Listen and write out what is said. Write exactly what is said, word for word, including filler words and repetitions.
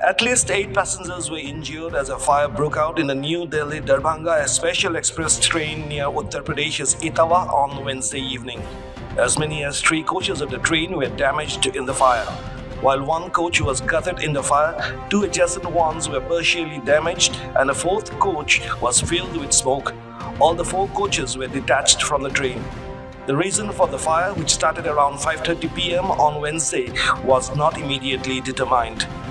At least eight passengers were injured as a fire broke out in the new Delhi-Darbhanga Special Express train near Uttar Pradesh's Etawah on Wednesday evening. As many as three coaches of the train were damaged in the fire. While one coach was gutted in the fire, two adjacent ones were partially damaged and a fourth coach was filled with smoke. All the four coaches were detached from the train. The reason for the fire, which started around five thirty p m on Wednesday, was not immediately determined.